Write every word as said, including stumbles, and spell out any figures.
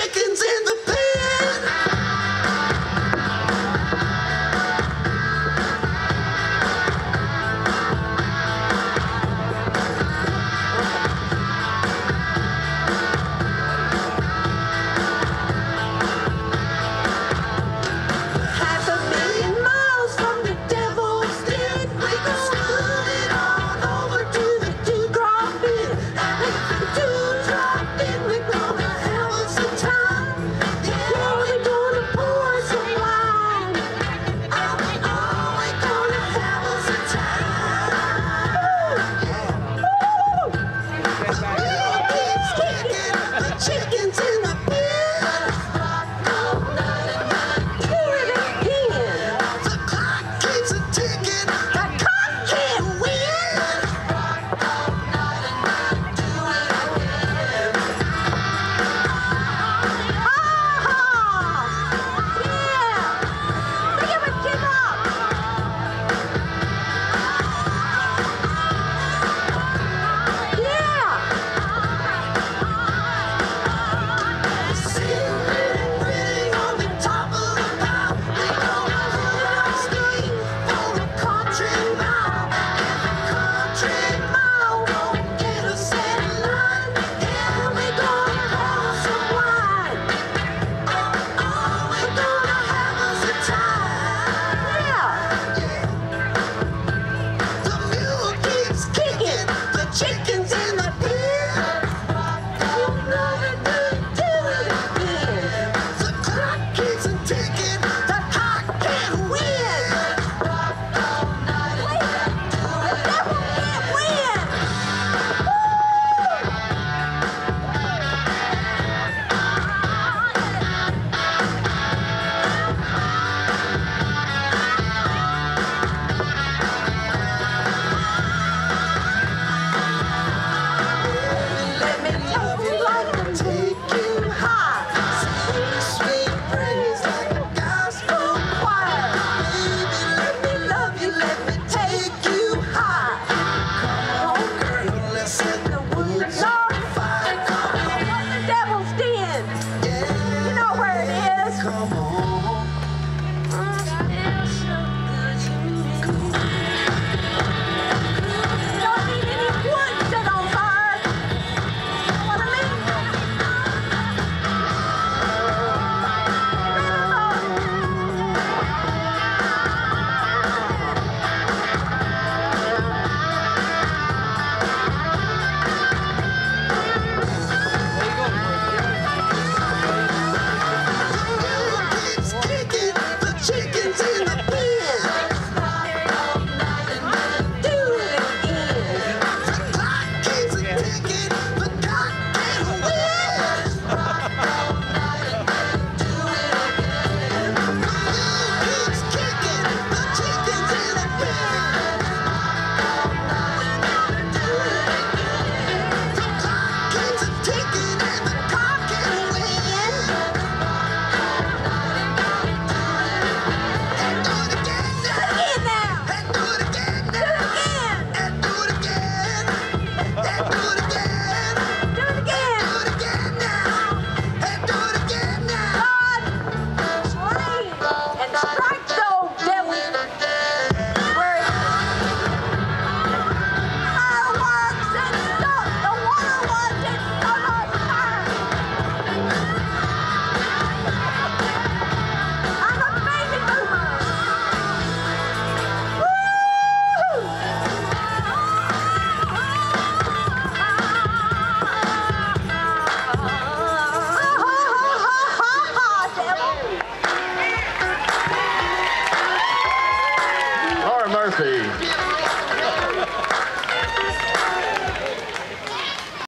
chickens in the pen. Half a million miles from the devil's den, we gon' scoot it on over to the two-drop in. And if the two-drop in, we're gonna have us a time. Yeah, we're gonna pour some wine. Oh, oh, we're gonna have us a time. Woo! The mule keeps kicking, the chickens in the pen. Hear it again. The clock keeps a ticking, the cock can't win. Chickens